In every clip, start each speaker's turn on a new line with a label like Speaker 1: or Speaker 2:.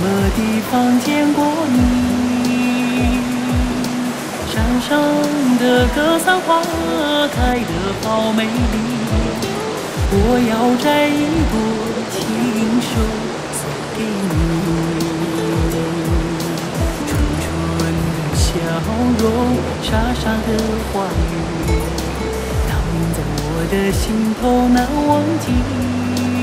Speaker 1: 么地方见过你？山上的格桑花开得好美丽，我要摘一朵亲手送给你。纯纯的笑容，傻傻的话语，烙印在我的心头难忘记。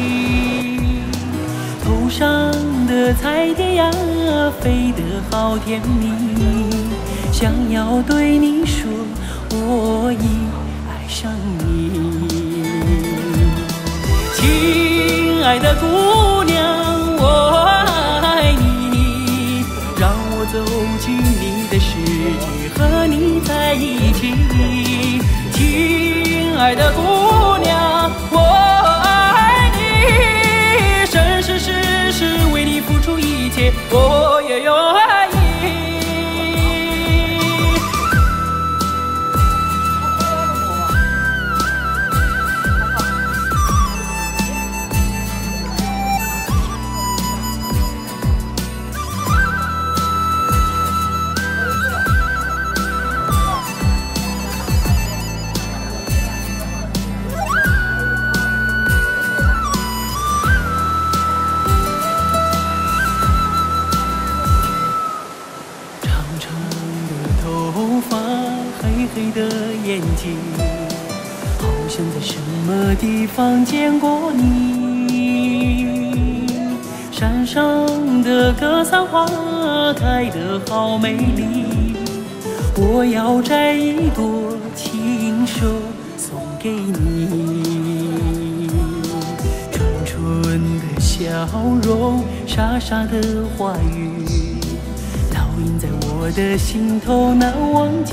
Speaker 1: 头上的彩蝶呀，飞得好甜蜜，想要对你说，我已爱上你。亲爱的姑娘，我爱你，让我走进你的世界，和你在一起。亲爱的姑娘，我爱你，生生世世为你付出一切，我也愿意。黑的眼睛，好像在什么地方见过你。山上的格桑花开得好美丽，我要摘一朵亲手送给你。纯纯的笑容，傻傻的话语，烙印在我的心头难忘记。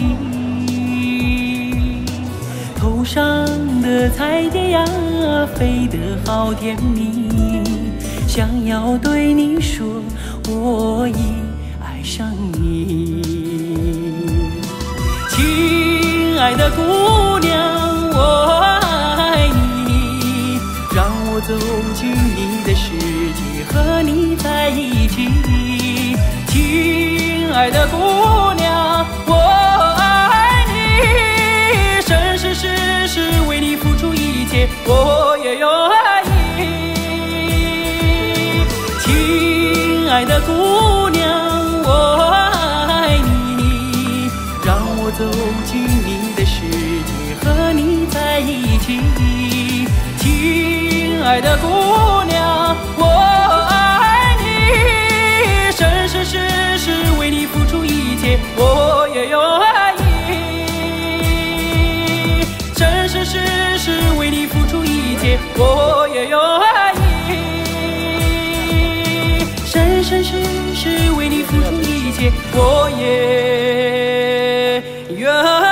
Speaker 1: 头上的彩蝶呀，飞得好甜蜜，想要对你说，我已爱上你。亲爱的姑娘，我爱你，让我走进你的世界，和你在一起。亲爱的姑娘，我爱你，生生世世为你付出一切，我也愿意。亲爱的姑娘，我爱你，让我走进你的世界，和你在一起。亲爱的姑娘，我爱你，生生世世为你付出一切，我也愿意。生生世世为你付出一切，我也愿意。生生世世为你付出一切，我也愿意。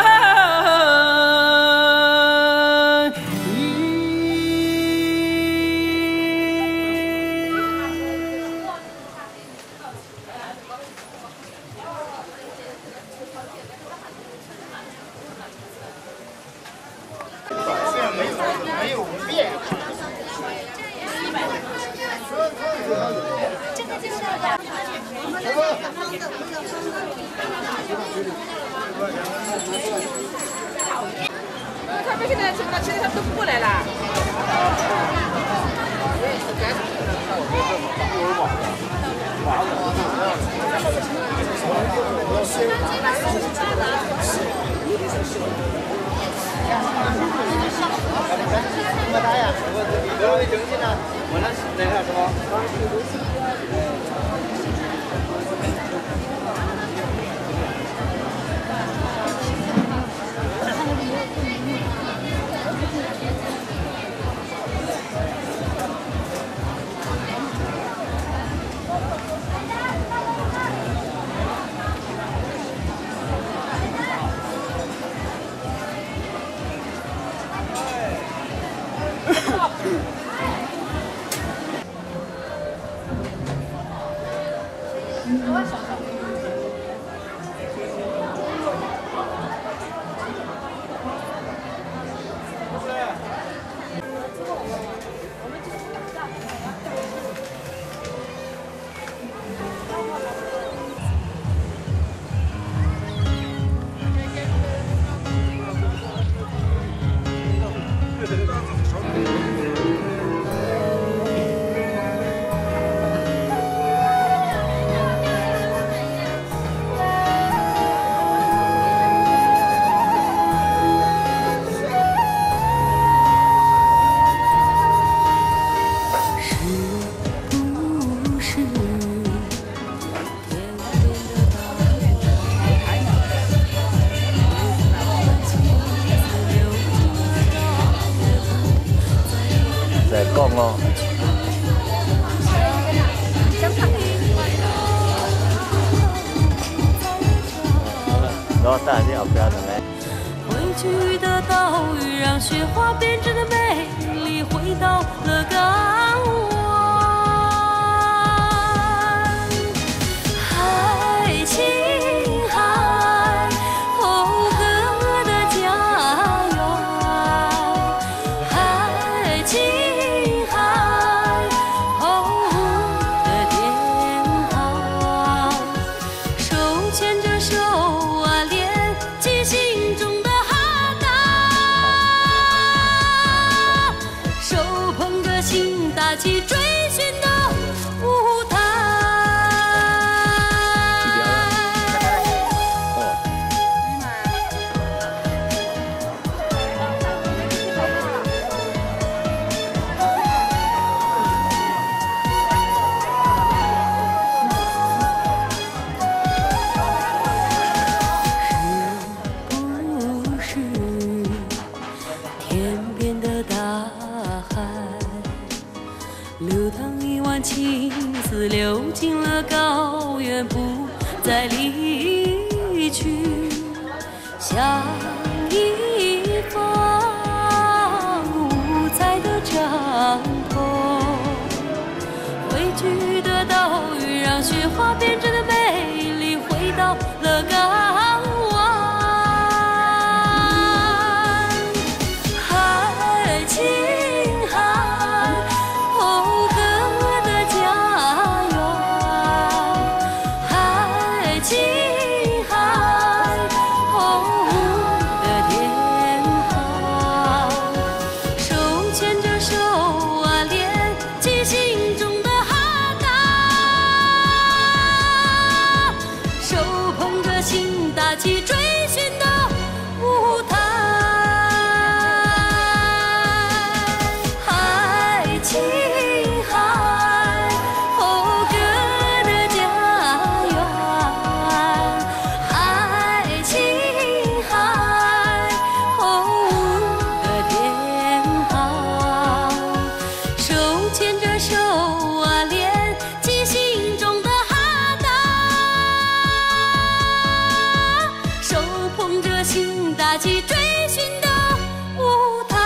Speaker 2: 没有变化。
Speaker 3: 他们现在这个其实他们都不过来了。
Speaker 2: 多大呀？我这里正经呢，我那是那个什么？ 大家不要等待。
Speaker 1: 汇聚的岛屿让雪花编织的美丽回到了港湾。海青海，哦哥的家园。海青海，哦的天堂。手牵着手啊，连起心中的哈达，手捧着心，打起追寻的舞台。是不是天边的大海，流淌一湾情丝，流进了高原，不再离去，像一方五彩的帐篷。汇聚的岛屿让雪花编织的美丽回到了港湾。海青海，哦哥的家园。海青海，哦的天堂。手牵着手啊，连起心中的哈达，手捧着心，打起追寻的舞台。海青海，哦哥的家园。海青海，哦的天堂。手牵着手啊，连起心中的哈达，手捧着心，打起追寻的舞台。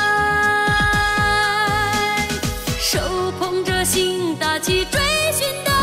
Speaker 1: 手捧着心，打起追寻的